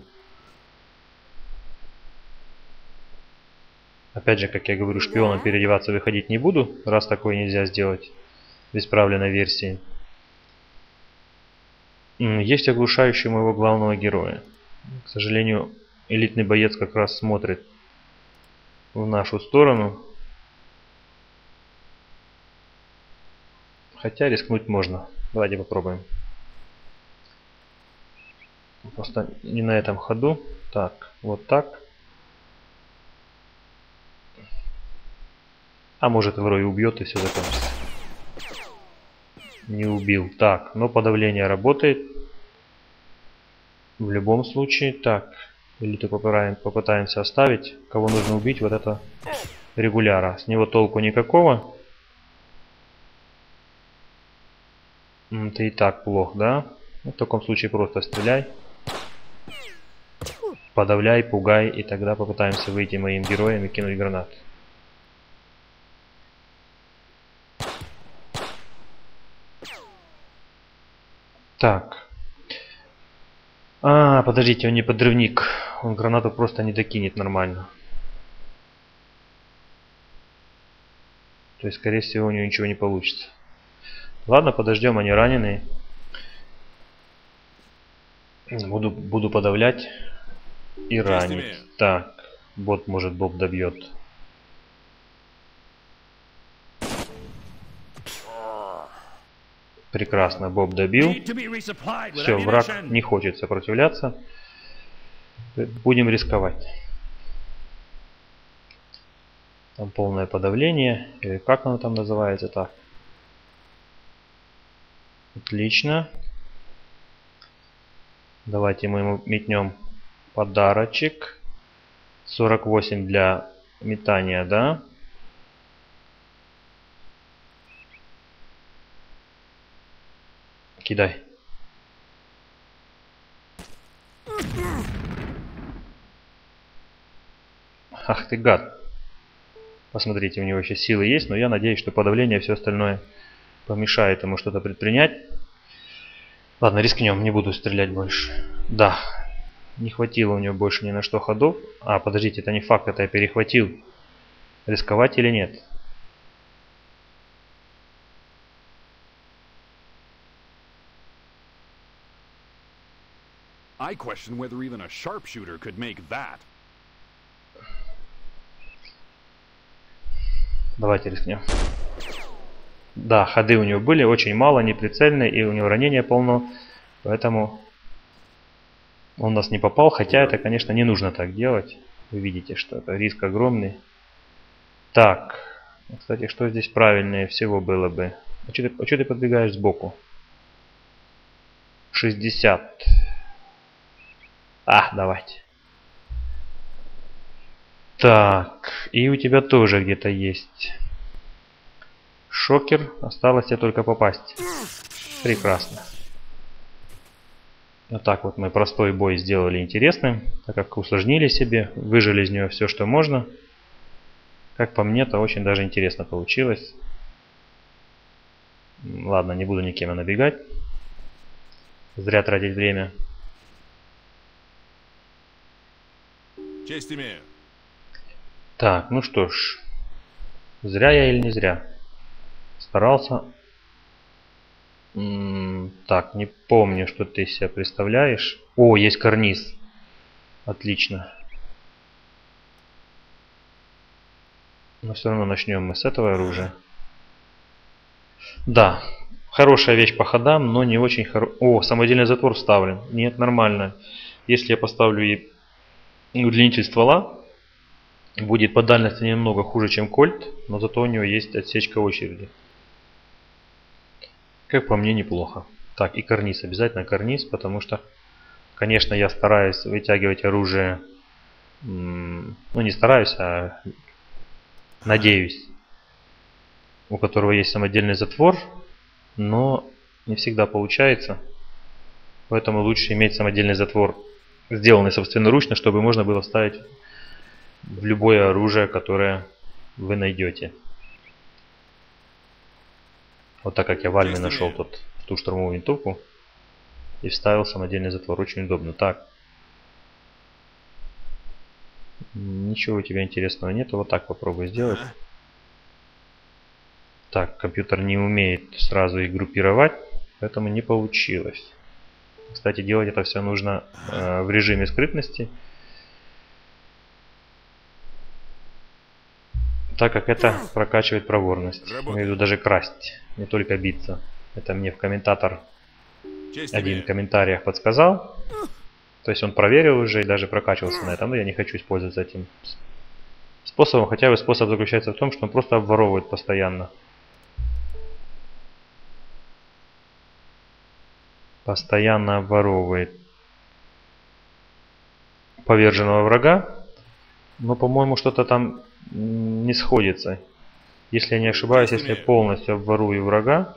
Опять же, как я говорю, шпионом переодеваться выходить не буду, раз такое нельзя сделать в исправленной версии. Есть оглушающий моего главного героя. К сожалению, элитный боец как раз смотрит в нашу сторону. Хотя рискнуть можно. Давайте попробуем. Просто не на этом ходу. Так, вот так. А может, Элрой убьет и все закончится. Не убил. Так, но подавление работает. В любом случае. Так, элиту попытаемся оставить. Кого нужно убить? Вот это регуляра. С него толку никакого. Ты и так плох, да? В таком случае просто стреляй. Подавляй, пугай. И тогда попытаемся выйти моим героям и кинуть гранат. Так. А, подождите, он не подрывник. Он гранату просто не докинет нормально. То есть, скорее всего, у него ничего не получится. Ладно, подождем, они раненые. Буду подавлять и ранить. Так, бот, может, Боб добьет. Прекрасно, Боб добил. Все, враг не хочет сопротивляться. Будем рисковать. Там полное подавление. Или как оно там называется? Так. Отлично. Давайте мы ему метнем подарочек. 48 для метания, да? Кидай. Ах ты гад. Посмотрите, у него еще силы есть, но я надеюсь, что подавление и все остальное помешает ему что-то предпринять. Ладно, рискнем, не буду стрелять больше. Да, не хватило у него больше ни на что ходов. А, подождите, это не факт, это я перехватил. Рисковать или нет? I question whether even a sharpshooter could make that. Давайте рискнем. Да, ходы у него были очень мало, неприцельные, и у него ранения полно. Поэтому он нас не попал. Хотя это, конечно, не нужно так делать. Вы видите, что это риск огромный. Так, кстати, что здесь правильнее всего было бы? А что ты подбегаешь сбоку? 60. А, давайте. Так, и у тебя тоже где-то есть шокер. Осталось тебе только попасть. Прекрасно. Вот так вот мы простой бой сделали интересным, так как усложнили себе, выжили из нее все, что можно. Как по мне, то очень даже интересно получилось. Ладно, не буду никем набегать. Зря тратить время. Честь имею. Так, ну что ж. Зря я или не зря? Старался. Так, не помню, что ты из себя представляешь. О, есть карниз. Отлично. Но все равно начнем мы с этого оружия. Да, хорошая вещь по ходам, но не очень хорошая. О, самодельный затвор вставлен. Нет, нормально. Если я поставлю ей удлинитель ствола, будет по дальности немного хуже, чем кольт, но зато у него есть отсечка очереди. Как по мне, неплохо. Так, и карниз. Обязательно карниз, потому что, конечно, я стараюсь вытягивать оружие. Ну, не стараюсь, а надеюсь. У которого есть самодельный затвор, но не всегда получается. Поэтому лучше иметь самодельный затвор, сделанный собственноручно, чтобы можно было вставить в любое оружие, которое вы найдете. Вот так как я в Альме нашел ту штурмовую винтовку и вставил самодельный затвор. Очень удобно. Так. Ничего у тебя интересного нет. Вот так попробуй сделать. Так, компьютер не умеет сразу их группировать, поэтому не получилось. Кстати, делать это все нужно в режиме скрытности, так как это прокачивает проворность. Я имею в виду даже красть, не только биться. Это мне в комментатор один в комментариях подсказал. То есть он проверил уже и даже прокачивался на этом, но я не хочу использовать этим способом. Хотя бы способ заключается в том, что он просто обворовывает постоянно. Постоянно обворовывает поверженного врага. Но, по-моему, что-то там не сходится. Если я не ошибаюсь, если я полностью обворую врага,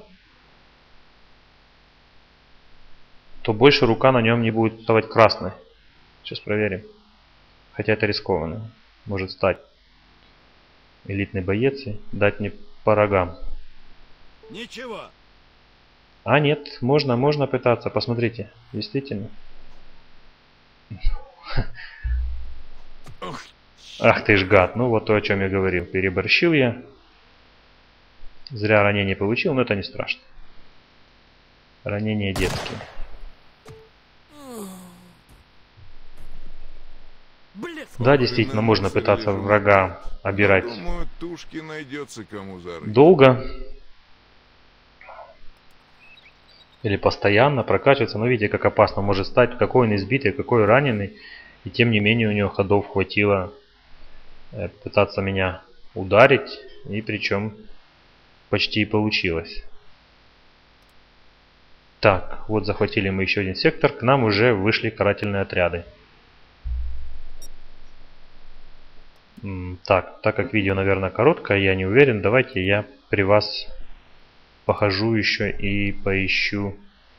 то больше рука на нем не будет вставать красной. Сейчас проверим. Хотя это рискованно. Может стать элитный боец и дать мне по рогам. Ничего. А нет, можно пытаться. Посмотрите, действительно. Ах ты ж гад. Ну вот то, о чем я говорил. Переборщил я. Зря ранение получил, но это не страшно. Ранения детские. Да, действительно, можно пытаться врага обирать. Думаю, тушки найдется кому зарыть. Долго. Или постоянно прокачиваться. Но видите, как опасно может стать. Какой он избитый, какой раненый. И тем не менее у него ходов хватило пытаться меня ударить. И причем почти и получилось. Так, вот захватили мы еще один сектор. К нам уже вышли карательные отряды. Так как видео, наверное, короткое, я не уверен. Давайте я при вас похожу еще и поищу.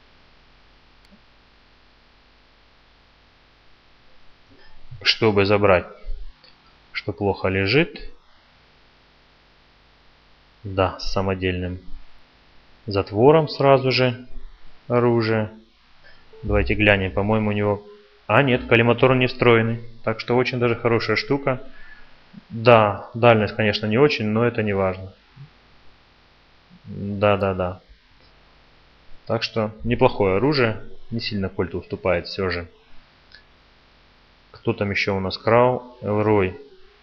Чтобы забрать, что плохо лежит. Да, с самодельным затвором сразу же оружие. Давайте глянем, по-моему, у него... А, нет, коллиматор не встроенный. Так что очень даже хорошая штука. Да, дальность, конечно, не очень, но это не важно. Да. Так что неплохое оружие. Не сильно кольту уступает все же. Кто там еще у нас? Крау, Элрой.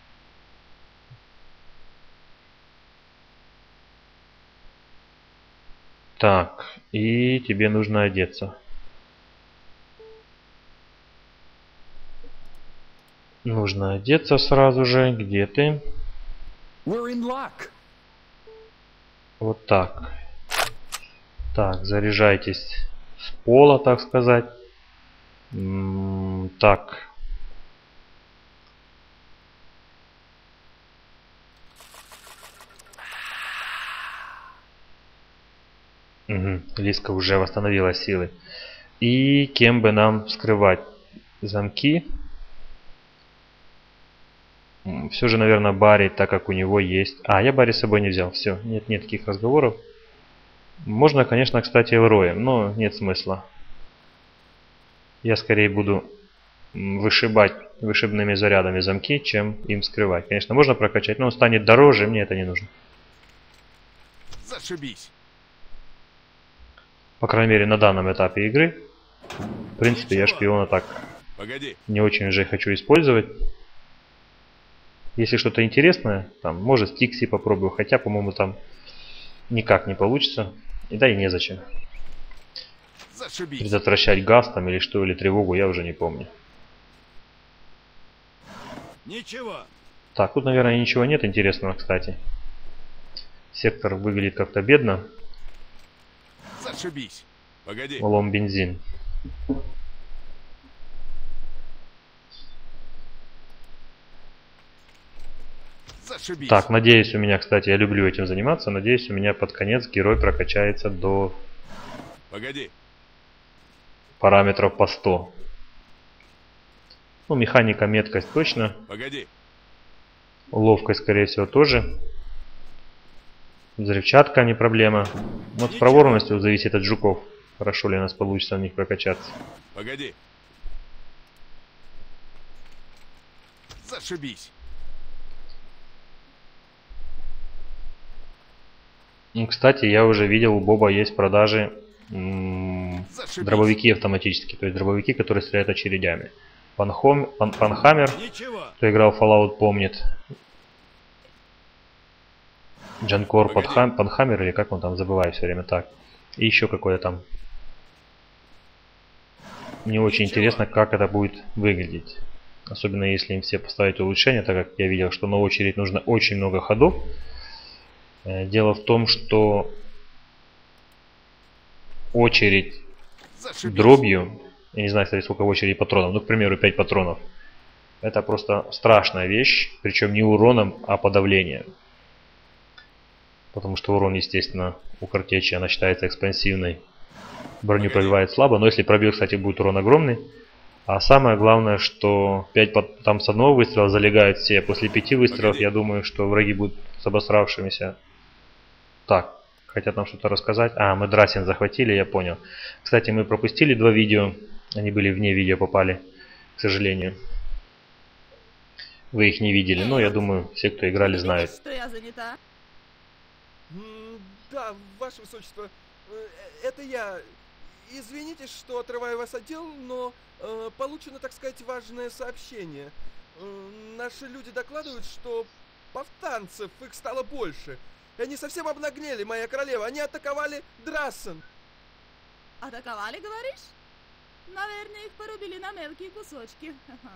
Так, и тебе нужно одеться. Нужно одеться сразу же. Где ты? Вот так. Так, заряжайтесь с пола, так сказать. Так. Угу. Лиска уже восстановила силы. И кем бы нам вскрывать замки? Все же, наверное, Барри, так как у него есть... А, я Барри с собой не взял. Все, нет никаких разговоров. Можно, конечно, кстати, Элроем, но нет смысла. Я скорее буду вышибать вышибными зарядами замки, чем им вскрывать. Конечно, можно прокачать, но он станет дороже, мне это не нужно. Зашибись. По крайней мере, на данном этапе игры. В принципе, я шпиона так Погоди. не очень уже хочу использовать. Если что-то интересное, там, может, Стикси попробую, хотя, по-моему, там никак не получится. И да и незачем. Зашибись. Предотвращать газ там или что, или тревогу, я уже не помню. Ничего. Так, тут, наверное, ничего нет интересного, кстати. Сектор выглядит как-то бедно. Зашибись. Погоди. Лом бензин. Зашибись. Так, надеюсь, у меня, кстати, я люблю этим заниматься. Надеюсь, у меня под конец герой прокачается до Погоди. параметров по 100. Ну, механика, меткость точно. Погоди. Ловкость, скорее всего, тоже. Взрывчатка не проблема. Вот с проворностью зависит от жуков. Хорошо ли у нас получится на них прокачаться. Погоди. Зашибись. Ну, кстати, я уже видел, у Боба есть в продаже Зашибись. дробовики автоматические. То есть дробовики, которые стреляют очередями. Панхаммер, Ничего. кто играл в Fallout, помнит. Джанкор Панхаммер, или как он там, забываю все время так. И еще какой-то там. Мне очень интересно, как это будет выглядеть. Особенно если им все поставить улучшения, так как я видел, что на очередь нужно очень много ходов. Дело в том, что очередь Зашибись. дробью, я не знаю, кстати, сколько в очереди патронов, ну, к примеру, 5 патронов. Это просто страшная вещь, причем не уроном, а подавлением. Потому что урон, естественно, у картечи она считается экспансивной. Броню пробивает слабо, но если пробьет, кстати, будет урон огромный. А самое главное, что 5 там с одного выстрела залегают все. После 5 выстрелов, Погоди. я думаю, что враги будут с обосравшимися. Так, хотят нам что-то рассказать. А, мы Драсин захватили, я понял. Кстати, мы пропустили 2 видео. Они были вне видео, попали, к сожалению. Вы их не видели, но я думаю, все, кто играли, знают. Что я занята? Да, ваше высочество, это я. Извините, что отрываю вас от дел, но получено, так сказать, важное сообщение. Наши люди докладывают, что повстанцев их стало больше. И они совсем обнаглели, моя королева. Они атаковали Драссен. Атаковали, говоришь? Наверное, их порубили на мелкие кусочки.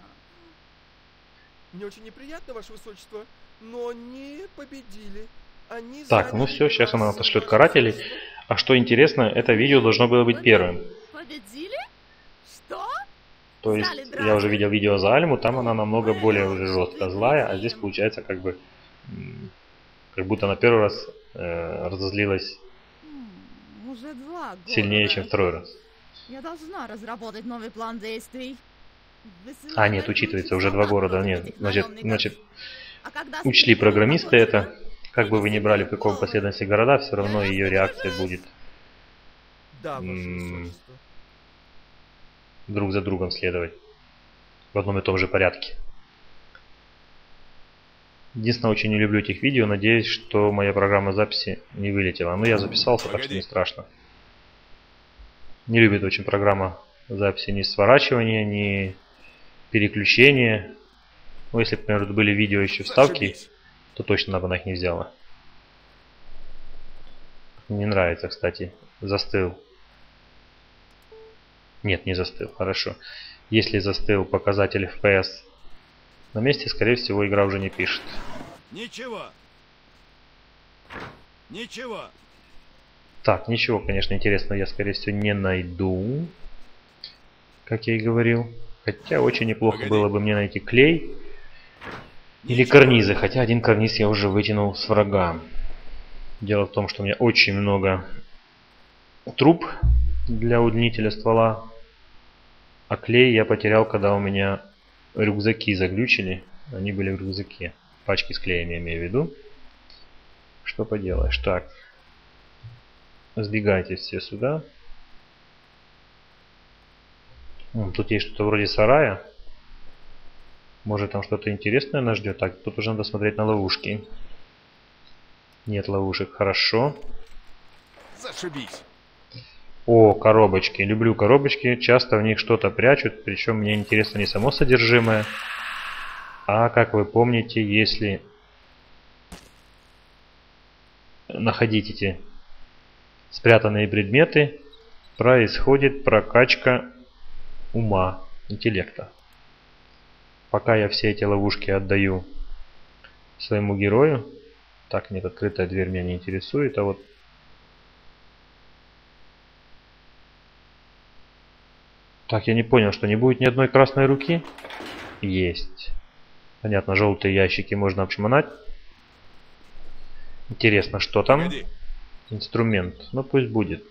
Мне очень неприятно, ваше высочество, но не победили. Они Так, ну заняли все, сейчас она Драссен, отошлет ваше карателей. высочество. А что интересно, это видео должно было быть первым. Победили? Что? То есть я уже видел видео за Альму, там она намного более уже жестко злая, а здесь получается как бы как будто на первый раз разозлилась Уже 2 года. сильнее, чем второй раз. Я должна разработать новый план действий. А, нет, учитывается уже 2 города. Нет, значит, А когда учли программисты это. это. Как бы вы ни брали в каком последовательности города, все равно ее реакция будет Да, ваше М. высочество. друг за другом следовать. В одном и том же порядке. Единственное, очень не люблю этих видео. Надеюсь, что моя программа записи не вылетела. Но я записался, так что не страшно. Не любит очень программа записи ни сворачивания, ни переключения. Ну, если, к примеру, были видео еще вставки, Зашибись. то точно она их не взяла. Не нравится, кстати. Застыл. Нет, не застыл. Хорошо. Если застыл показатель FPS на месте, скорее всего, игра уже не пишет. Ничего. Ничего. Так, ничего, конечно, интересного я, скорее всего, не найду. Как я и говорил. Хотя очень неплохо Погоди. было бы мне найти клей. Или Ничего. карнизы. Хотя один карниз я уже вытянул с врага. Дело в том, что у меня очень много труб для удлинителя ствола. А клей я потерял, когда у меня рюкзаки заглючили. Они были в рюкзаке. Пачки с клеем я имею в виду. Что поделаешь. Так. Сбегайте все сюда. Тут есть что-то вроде сарая. Может там что-то интересное нас ждет. Так, тут уже надо смотреть на ловушки. Нет ловушек. Хорошо. Зашибись. О, коробочки. Люблю коробочки. Часто в них что-то прячут. Причем мне интересно не само содержимое. А как вы помните, если находить эти спрятанные предметы, происходит прокачка ума, интеллекта. Пока я все эти ловушки отдаю своему герою. Так, нет, открытая дверь меня не интересует, а вот... Так, я не понял, что не будет ни одной красной руки? Есть. Понятно, желтые ящики можно обшмонать. Интересно, что там? Погоди. Инструмент. Ну, пусть будет.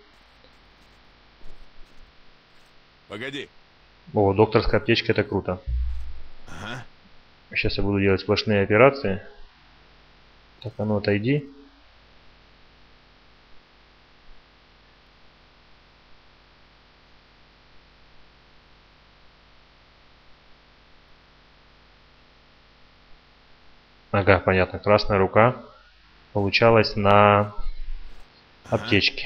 Погоди. О, докторская аптечка, это круто. Ага. Сейчас я буду делать сплошные операции. Так, а ну отойди. Ага, понятно. Красная рука получалась на аптечке.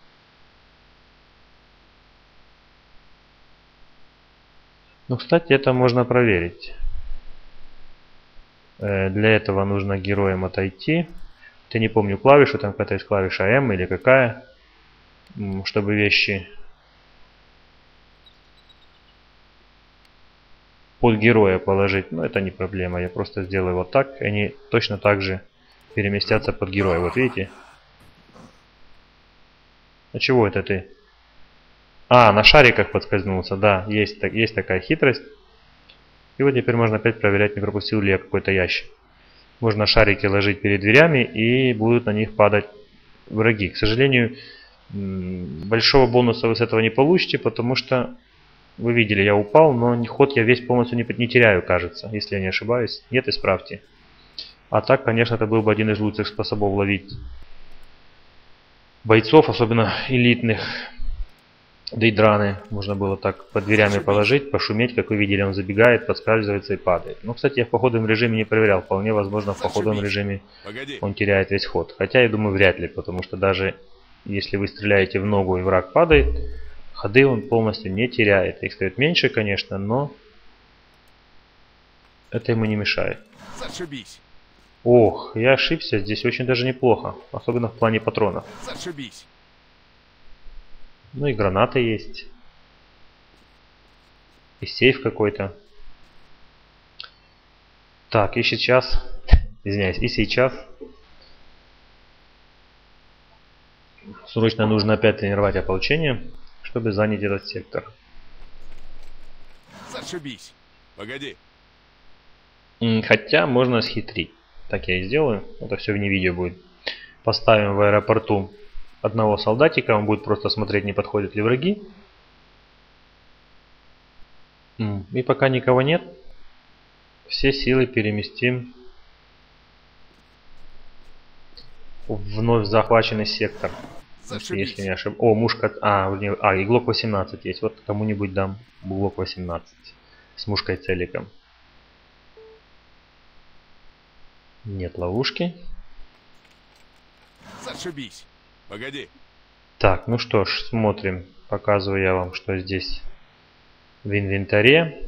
Ну, кстати, это можно проверить. Для этого нужно героям отойти. Я не помню клавишу, там какая-то есть клавиша М или какая, чтобы вещи под героя положить. Но это не проблема, я просто сделаю вот так, и они точно так же переместятся под героя. Вот видите? А чего это ты? А, на шариках подскользнулся, да, есть такая хитрость. И вот теперь можно опять проверять, не пропустил ли я какой-то ящик. Можно шарики ложить перед дверями, и будут на них падать враги. К сожалению, большого бонуса вы с этого не получите, потому что, вы видели, я упал, но ход я весь полностью не теряю, кажется, если я не ошибаюсь. Нет, исправьте. А так, конечно, это был бы один из лучших способов ловить бойцов, особенно элитных. Дейдраны можно было так под дверями положить, пошуметь, как вы видели, он забегает, подскальзывается и падает. Ну, кстати, я в походном режиме не проверял, вполне возможно в походном режиме он теряет весь ход. Хотя я думаю вряд ли, потому что даже если вы стреляете в ногу и враг падает, ходы он полностью не теряет. Их стоит меньше, конечно, но это ему не мешает. Зашибись. Ох, я ошибся, здесь очень даже неплохо, особенно в плане патронов. Зашибись. Ну и гранаты есть. И сейф какой-то. Так, и сейчас... Извиняюсь, и сейчас... Срочно нужно опять тренировать ополчение, чтобы занять этот сектор. Зашибись. Погоди. Хотя можно схитрить. Так я и сделаю. Это все вне видео будет. Поставим в аэропорту одного солдатика, он будет просто смотреть, не подходят ли враги. И пока никого нет, все силы переместим в вновь захваченный сектор. Если не ошибаюсь. О, мушка... и Глок 18 есть. Вот кому-нибудь дам Глок 18 с мушкой целиком. Нет ловушки. Зашибись. Погоди. Так, ну что ж, смотрим. Показываю я вам, что здесь в инвентаре.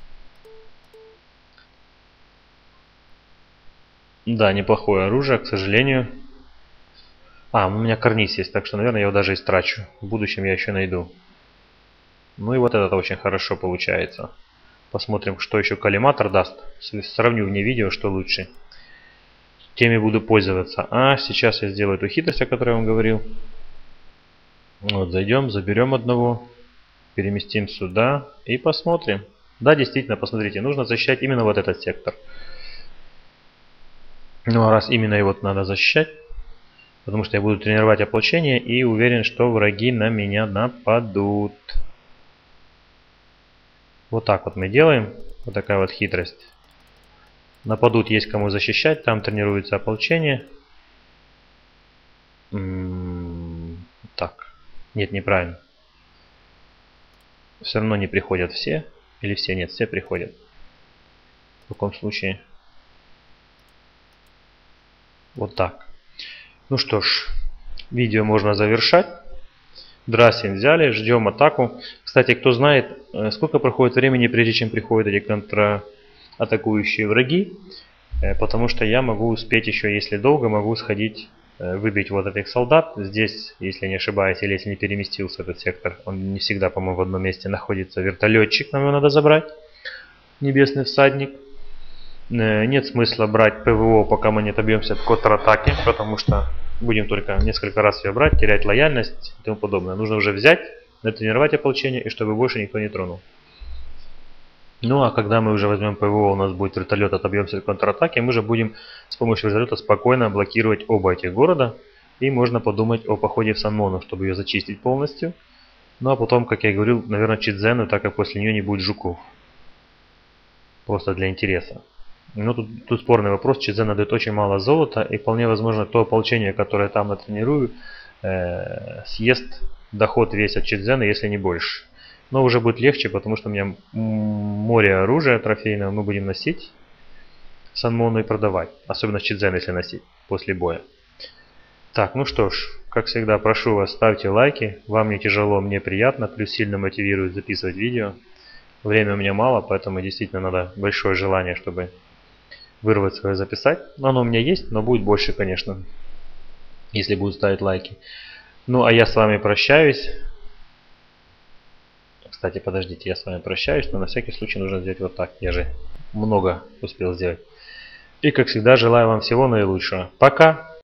Да, неплохое оружие, к сожалению. У меня карниз есть, так что, наверное, я его даже истрачу. В будущем я еще найду. Ну и вот это очень хорошо получается. Посмотрим, что еще коллиматор даст. Сравню вне видео, что лучше. Теми буду пользоваться. Сейчас я сделаю эту хитрость, о которой я вам говорил. Вот, зайдем, заберем одного. Переместим сюда и посмотрим. Да, действительно, посмотрите, нужно защищать именно вот этот сектор. Ну а раз именно его надо защищать, Потому что я буду тренировать ополчение и уверен, что враги на меня нападут. Вот так вот мы делаем. Вот такая вот хитрость. Нападут, есть кому защищать. Там тренируется ополчение. Так. Нет, неправильно. Все равно не приходят все. Или все? Нет, все приходят. В таком случае. Вот так. Ну что ж. Видео можно завершать. Драсин взяли. Ждем атаку. Кстати, кто знает, сколько проходит времени, прежде чем приходят эти контратакующие враги. Потому что я могу успеть еще, если долго, могу сходить, выбить вот этих солдат. Здесь, если не ошибаюсь, или если не переместился этот сектор, он не всегда, по-моему, в одном месте находится. Вертолетчик, нам его надо забрать. Небесный всадник. Нет смысла брать ПВО, пока мы не отобьемся от контратаки, потому что будем только несколько раз ее брать, терять лояльность и тому подобное. Нужно уже взять, натренировать ополчение, и чтобы больше никто не тронул. Ну а когда мы уже возьмем ПВО, у нас будет вертолет, отобьемся от контратаки, мы же будем с помощью вертолета спокойно блокировать оба этих города. И можно подумать о походе в Санмону, чтобы ее зачистить полностью. Ну а потом, как я говорил, наверное, Чидзену, так как после нее не будет жуков. Просто для интереса. Но тут спорный вопрос. Чидзена дает очень мало золота, и вполне возможно то ополчение, которое там натренирую, съест доход весь от Чидзена, если не больше. Но уже будет легче, потому что у меня море оружия трофейного мы будем носить Санмону и продавать. Особенно Чидзен, если носить после боя. Так, ну что ж, как всегда, прошу вас, ставьте лайки. Вам не тяжело, мне приятно, плюс сильно мотивирует записывать видео. Время у меня мало, поэтому действительно надо большое желание, чтобы вырвать свое записать. Оно у меня есть, но будет больше, конечно, если будут ставить лайки. Ну, а я с вами прощаюсь. Кстати, подождите, я с вами прощаюсь, но на всякий случай нужно сделать вот так. Я же много успел сделать. И, как всегда, желаю вам всего наилучшего. Пока!